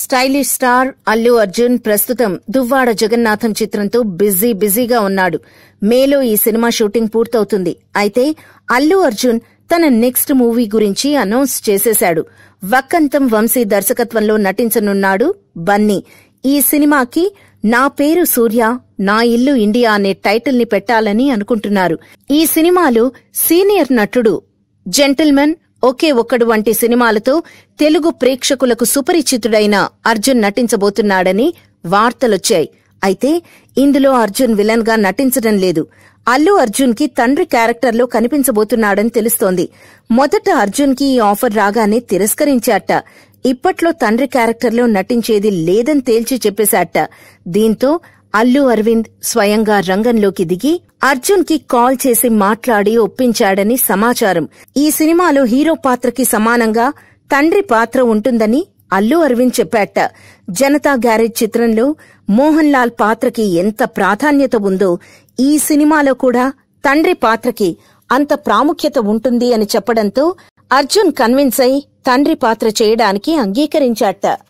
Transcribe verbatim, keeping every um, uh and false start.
Stylish star Allu Arjun ప్రస్తుతం దువ్వాడ జగన్నాథం చిత్రంతో busy బిజీగా ఉన్నాడు. మేలో ఈ సినిమా షూటింగ్ పూర్తవుతుంది. అయితే అల్లు అర్జున్ తన నెక్స్ట్ మూవీ గురించి అనౌన్స్ చేసేశాడు. వక్కంతం వంశీ దర్శకత్వంలో నటించనున్నాడు బన్నీ. ఈ సినిమాకి నా పేరు సూర్య, నా ఇల్లు ఇండియా అనే టైటిల్ ని పెట్టాలని అనుకుంటున్నారు. ఈ సినిమాలో సీనియర్ నటుడు జెంటిల్మెన్, ఒకే ఒక్కడు వంటి సినిమాలతో తెలుగు ప్రేక్షకులకు సుపరిచితుడైన అర్జున్ నటించబోతున్నాడని వార్తలొచ్చాయి. అయితే ఇందులో అర్జున్ విలన్ గా నటించడం లేదు. అల్లు అర్జున్ కి తండ్రి క్యారెక్టర్లో కనిపించబోతున్నాడని తెలుస్తోంది. మొదట అర్జున్ కి ఈ ఆఫర్ రాగానే తిరస్కరించాట. ఇప్పట్లో తండ్రి క్యారెక్టర్లో నటించేది లేదని తేల్చి చెప్పేశాట. దీంతో అల్లు అరవింద్ స్వయంగా రంగంలోకి దిగి అర్జున్ కి కాల్ చేసి మాట్లాడి ఒప్పించాడని సమాచారం. ఈ సినిమాలో హీరో పాత్రకి సమానంగా తండ్రి పాత్ర ఉంటుందని అల్లు అరవింద్ చెప్పాట. జనతా గ్యారేజ్ చిత్రంలో మోహన్ లాల్ పాత్రకి ఎంత ప్రాధాన్యత ఉందో ఈ సినిమాలో కూడా తండ్రి పాత్రకి అంత ప్రాముఖ్యత ఉంటుంది అని చెప్పడంతో అర్జున్ కన్విన్స్ అయి తండ్రి పాత్ర చేయడానికి అంగీకరించాట.